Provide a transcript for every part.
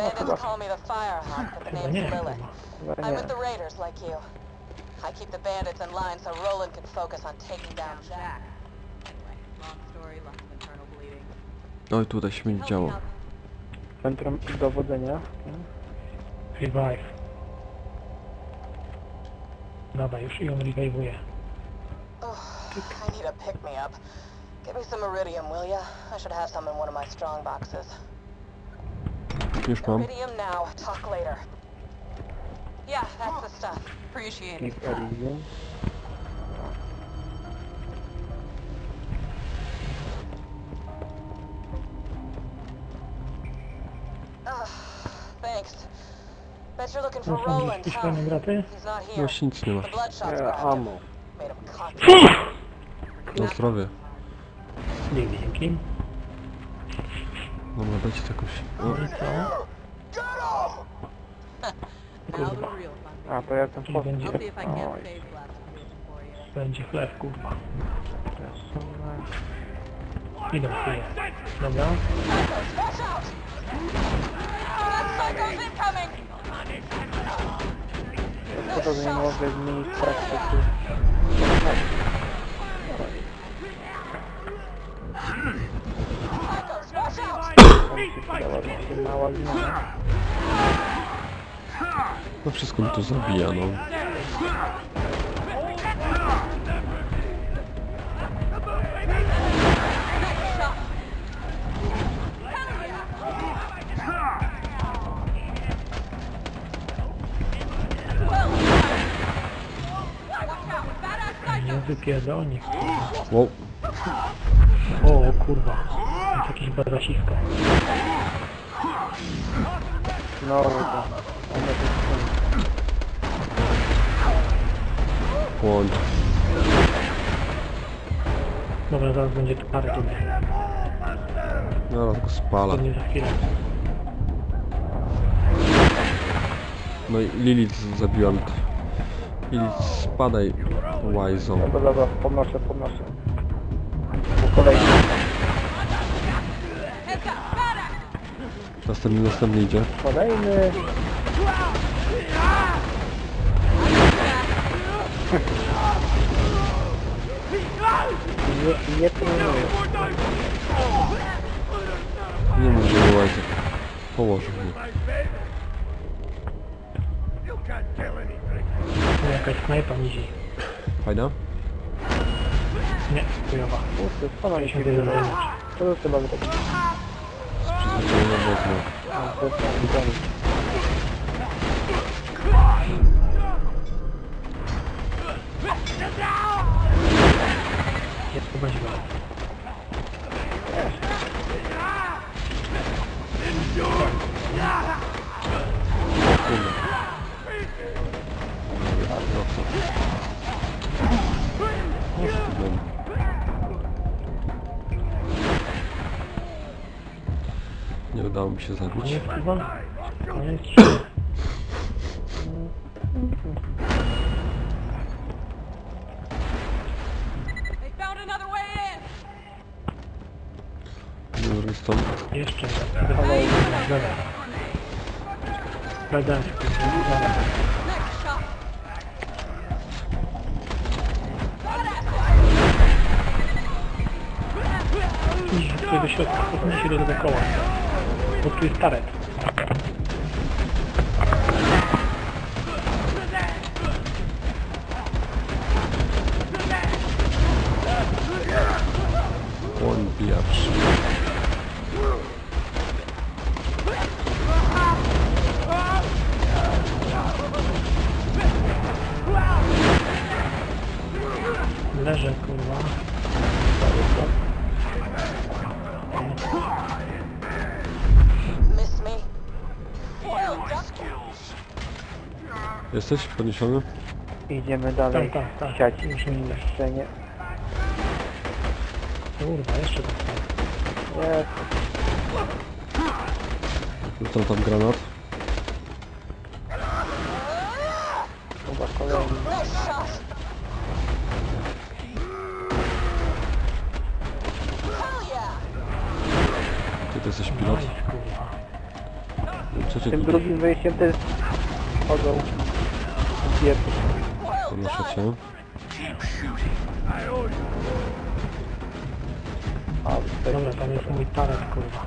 Bandits call me the Firehawk, but the Chyba name's nie. Lilith. Chyba I'm nie. with the Raiders, like you. I keep the bandits in line so Roland can focus on taking down Jack. Anyway, long story, lots of internal bleeding. Oj, tutaj śmieć działo. Centrum dowodzenia. Revive. Dobra, już ją revive'uję. I need a pick-me-up. Give me some iridium, will ya? I should have some in one of my strong boxes. Już mam. Iridium now, talk later. Yeah, that's the stuff. Appreciate it. Keep Elysium. Thanks. Bet you're looking for No są Roland, jakieś huh? fajne graty? He's not here. Właśnie nic nie ma. The Bloodshot's Ja, grabbed him. ammo. Made him cocky. Na zdrowie. Dzięki. Dobra, dajcie to jakoś... No i co? Now the real fun. A, to ja ten Czyli będzie, I'll see if I can't Oj. save last position for you. będzie chleb, kurwa. Idą tu je. Dobra. Psychos, watch out! We got psychos incoming! To nie mogę zmienić perspektyw. Psychos, watch out! Mała zmiana. No wszystko mi tu zabija, no. Nie wypierdolnik. Wow. O kurwa. Jest jakieś bazasisko. Znowu to. One to są. Łącz. Dobra, zaraz będzie tu parę tutaj. Zaraz go spala. Pewnie za chwilę. No i Lilith zabiłam. Lilith, spadaj, łajzą. Dobra, podnoszę. Po kolei. Następny idzie. Kolejny. Nie trenuję. Nie mów, że nie łajzę. Położył mnie. Tu jakaś snajpa nizi. Fajna? Nie, chujowa. Pusty, spadaj się. 51 damage. Co to trzeba zrobić? Przyzwyczajenie wezmę. A, to jest tam widziany. Jest chyba źle. Nie udało mi się zabić. Koniec chyba? Koniec. They found another way in! Dobra, stąd. Jeszcze raz. Zaraz. Zaraz. Next shot! Idź tutaj do środka, podnieś się do tego koła. Bo tu jest taret. On bijacz. Leżę, kurwa. Miss me? Well done. Jesteś podniesiony? Idziemy dalej. Tak. Siać Już nie idę. niszczenie. Kurwa, jeszcze tak. Jest. Rzucam tam granat. Chyba kolejny. Nice shot. Hell yeah! Ty jesteś pilot. Nice, kurwa. Co cię Tym tu drugim wyjściem też chodzą. Wiepy. podnoszycie? A, tutaj Dobra, tam jest mój taret, kurwa.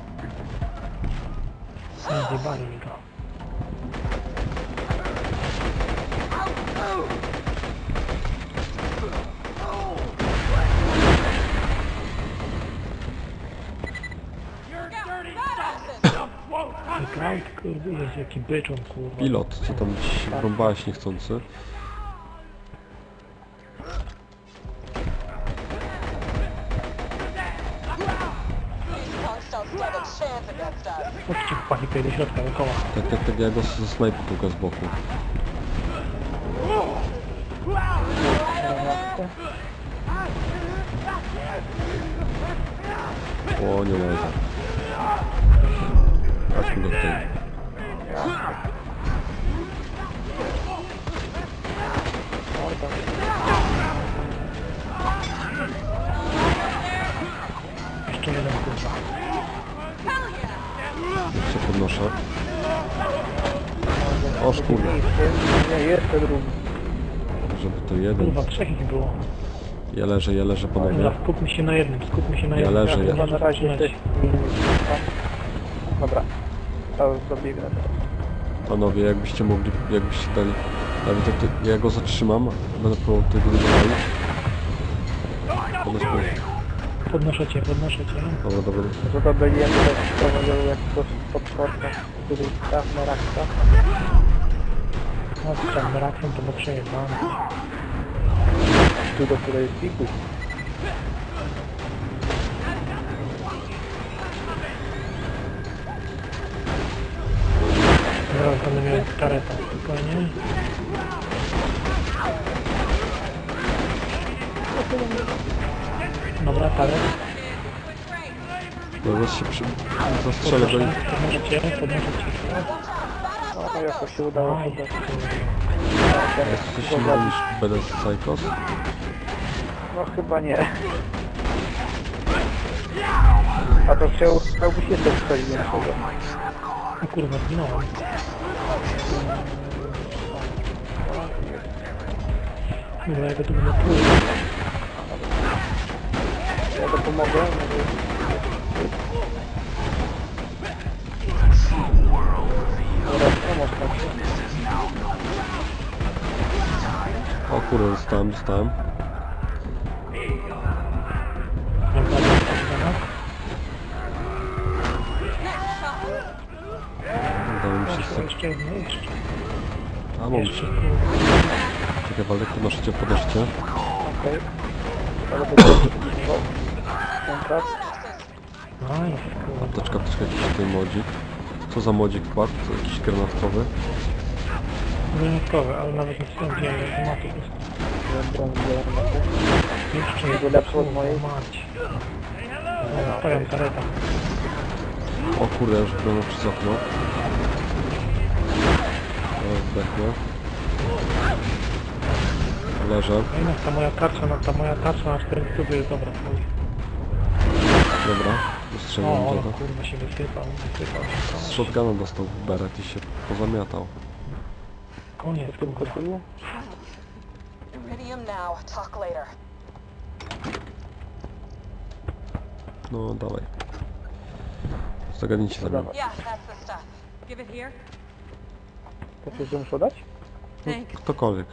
Zjebali mi go. Kraut, kurwa, jest jaki byczon, kurwa. Pilot, co tam gdzieś rąbałeś niechcący? These punks don't stand a chance against us. Chodźcie chłopaki tutaj do środka, dookoła. Tak, ja go ze snajpu tylko z boku. O, nie ma. Chodźmy do tutaj. Jeszcze jeden, kurwa. Się podnoszę. O szkurde, Nie, jeszcze drugi. żeby to jeden. Kurwa, trzech ich było. Ja leżę Dobra, panowie. skupmy się na jednym, skupmy się na Ja jednym. leżę, ja- Chyba na razie zaczynać. jesteś... Dobra. To dobiegnę teraz. Panowie, jakbyście dali... Ja go zatrzymam, będę próbował tego nie dowalić. Podnoszę cię. Dobra. No to byliśmy też prowadzą jak to podporta, który staw na raksa. No, z tym raksem to było przejebane. Tu do której jest pikuś. Zaraz będę miał karetę, spokojnie. Dobra, taret. Zaraz się zastrzelę go i... Podnoszę cię. No jakoś się udało Aj, chyba. Jest coś innego niż BDS Psychos? No chyba nie. A to chciałbyś jeszcze coś większego. o kurwa, zginąłem. Dobra, ja go tu będę pluł. Ja to pomogę. Dobra, pomoc tam się. O kurde, dostałem. Udało mi się Jeszcze jedno, jeszcze. A mam. Jeszcze, kurwa. Czekaj, Waldek, podnoszcie. Okej. Ale będzie kontrakt. Aj, kurwa. Apteczka, jakiś tutaj modzik. Co za modzik wpadł? To jakiś granatkowy. Wyjątkowe, ale nawet nie są wiele automatów jest. Broń zieloną. Jeszcze Jego lepszy od mojej. mać. Dobra, stawiam karetę. O kurde, już byłem przez okno. Teraz zdechnę. Leżę. No i ta moja tarcza na 4 stówy jest dobra. Dobra. O, Ustrzeliłem ale tego. kurwa się wysypał się. Z shotguna dostał w beret i się pozamiatał. Koniec, W tym kurwa. kotylu? Iridium now, talk later. No, dawaj. Zagadnijcie za mną. Yeah, that's the stuff. Give it here. To coś muszę dać? Thanks. Ktokolwiek.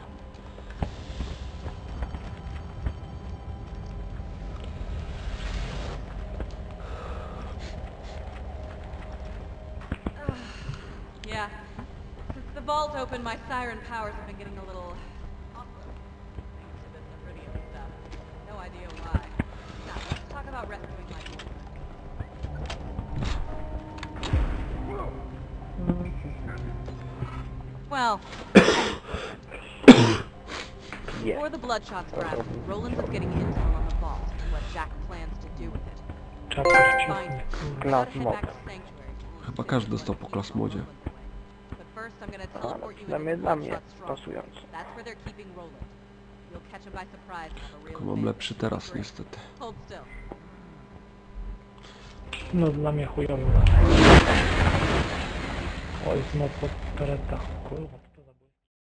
Yeah. Since the vault opened, my siren powers have been getting a little awkward. Thanks to this iridium stuff. No idea why. Now, let's talk about rescuing my boy. Well, before the Bloodshots grab, Roland was getting intel on the vault and what Jack plans to do with it. Czapka Find wciągnie, it. kurwa. Klas Gotta head mob. back to Sanctuary. Chyba każdy dostał po klasmodzie. But first, I'm gonna Ale teleport you przynajmniej into dla mnie Bloodshot Stronghold. pasująco. That's where they're keeping Roland. You'll catch him by surprise and have a real Tylko mam advantage. lepszy teraz niestety. Hold still. No dla mnie chujowy. Oj, jsme pod pereta, kurwa.